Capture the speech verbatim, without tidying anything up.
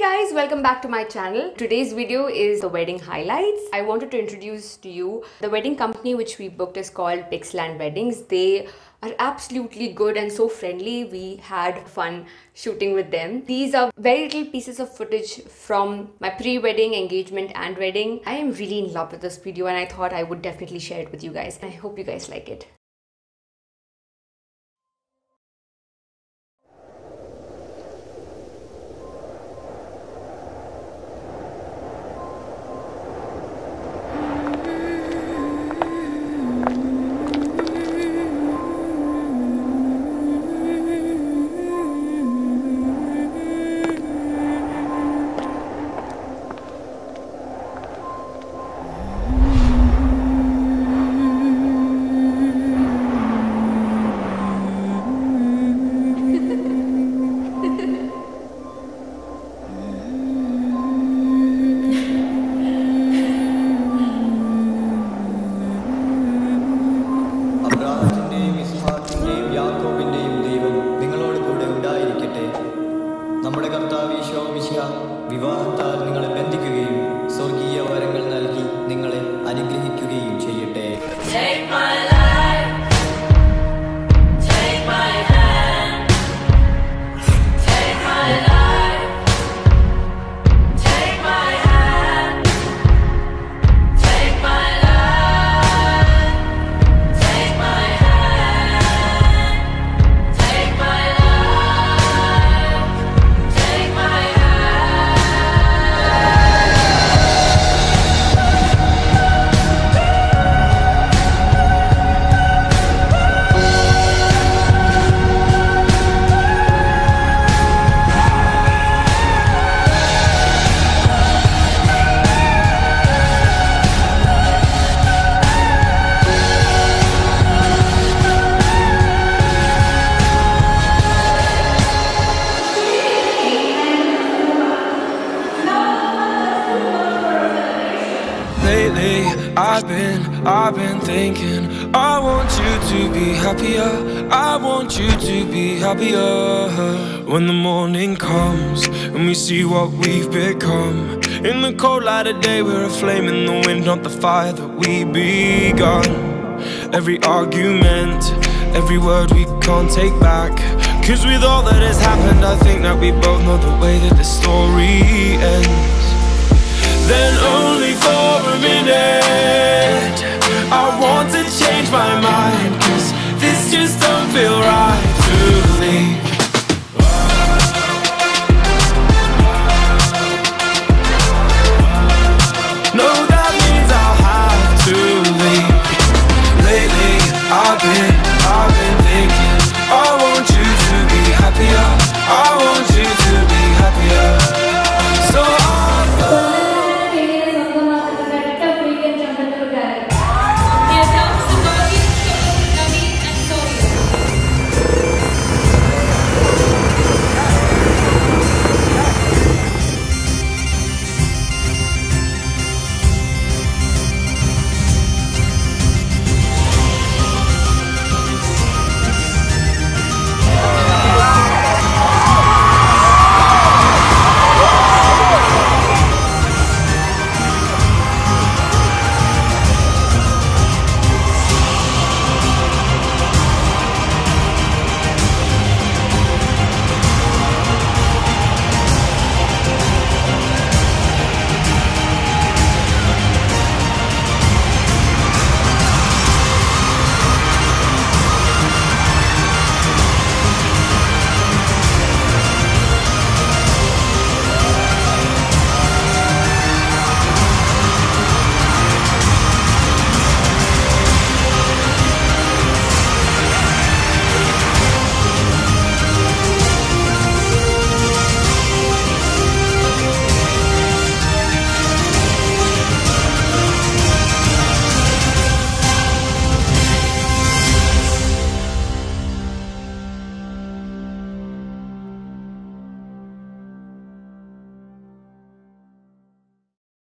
guys, welcome back to my channel. Today's video is the wedding highlights. I wanted to introduce to you the wedding company which we booked is called Pixland Weddings. They are absolutely good and so friendly. We had fun shooting with them. These are very little pieces of footage from my pre-wedding, engagement and wedding. I am really in love with this video and I thought I would definitely share it with you guys. I hope you guys like it. വിവാഹത്താൽ നിങ്ങളെ ബന്ധിക്കുകയും സ്വർഗീയ വരങ്ങൾ നൽകി നിങ്ങളെ അനുഗ്രഹിക്കുകയും ചെയ്യട്ടെ. Take my life, take my hand, take my life, take my hand, take my life, take my hand, take my life, take my Lately, I've been, I've been thinking I want you to be happier, I want you to be happier. When the morning comes and we see what we've become, in the cold light of day we're a flame in the wind, not the fire that we begun. Every argument, every word we can't take back, 'cause with all that has happened I think that we both know the way that the story